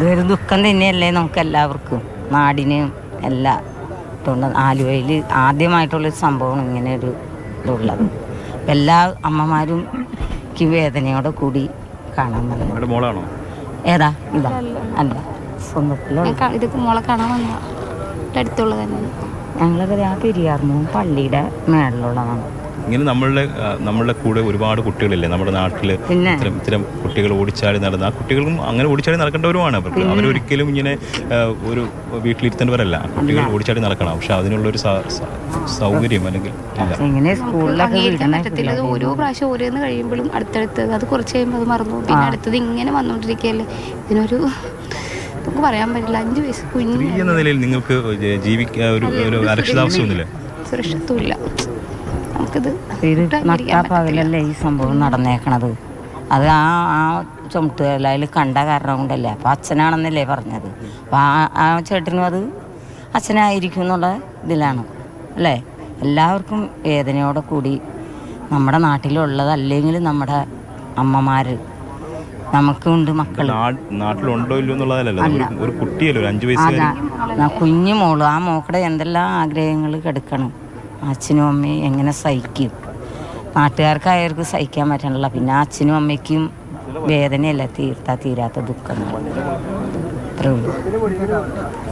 ഇതൊരു ദുഃഖം തന്നെയല്ലേ നമുക്ക് എല്ലാവർക്കും, നാടിന് എല്ലാ ആലുവയിൽ ആദ്യമായിട്ടുള്ളൊരു സംഭവമാണ് ഇങ്ങനെ ഒരു ഇതുള്ളത്. എല്ലാ അമ്മമാരും വേദനയോടെ കൂടി കാണാൻ പറ്റും. ഏതാ ഇതാ അല്ല സ്വന്തത്തിലുള്ള ഇത് മോളെ കാണാൻ വന്ന അടുത്തുള്ള തന്നെ. ഞങ്ങളൊക്കെ ആ പെരിയാർമൂ പള്ളിയുടെ മേളിലുള്ളതാണ്. ഇങ്ങനെ നമ്മളുടെ കൂടെ ഒരുപാട് കുട്ടികളില്ലേ നമ്മുടെ നാട്ടിൽ, ഇത്തരം കുട്ടികൾ ഓടിച്ചാടി നടന്ന ആ കുട്ടികളും അങ്ങനെ ഓടിച്ചാടി നടക്കേണ്ടവരുമാണ്. അവരൊരിക്കലും ഇങ്ങനെ ഒരു വീട്ടിലിരുത്തേണ്ടവരല്ല, കുട്ടികൾ ഓടിച്ചാടി നടക്കണം. പക്ഷെ അതിനുള്ളൊരു സൗകര്യം അല്ലെങ്കിൽ ഓരോ പ്രാവശ്യം ഓരോന്ന് കഴിയുമ്പോഴും അടുത്തടുത്ത് അത് കുറച്ച് കഴിയുമ്പോൾ അത് മറന്നു, പിന്നെ അടുത്തത് ഇങ്ങനെ വന്നുകൊണ്ടിരിക്കുകയല്ലേ. ഇതിനൊരു നമുക്ക് പറയാൻ പറ്റില്ല. 5 വയസ്സ് കുഞ്ഞു എന്ന നിലയിൽ നിങ്ങൾക്ക് ജീവിക്കാൻ ഒരു അരക്ഷിതാവസ്ഥയൊന്നുമില്ല, സുരക്ഷിതത്വമില്ല. പകലല്ലേ ഈ സംഭവം നടന്നേക്കണത്. അത് ആ ചുമട്ടുകാരിൽ കണ്ട കാരണം കൊണ്ടല്ലേ. അപ്പം അച്ഛനാണെന്നല്ലേ പറഞ്ഞത്. അപ്പം ആ ചേട്ടനും അത് അച്ഛനായിരിക്കും എന്നുള്ള ഇതിലാണ് അല്ലേ. എല്ലാവർക്കും വേദനയോടെ കൂടി നമ്മുടെ നാട്ടിലുള്ളതല്ലെങ്കിൽ നമ്മുടെ അമ്മമാർ നമുക്കുണ്ട്, മക്കൾ നാട്ടിലുണ്ടോ ഇല്ലോ എന്നുള്ളതല്ല, ഒരു കുട്ടിയല്ലോ 5 വയസ്സ് കുഞ്ഞു മോള്. ആ മോക്കടെ എന്തെല്ലാം ആഗ്രഹങ്ങൾ കിടക്കണം. അച്ഛനും അമ്മയും എങ്ങനെ സഹിക്കും? നാട്ടുകാർക്കായവർക്ക് സഹിക്കാൻ പറ്റണില്ല. പിന്നെ അച്ഛനും അമ്മയ്ക്കും വേദനയല്ല തീരാത്ത ദുഃഖങ്ങൾ. അത്രേ ഉള്ളൂ.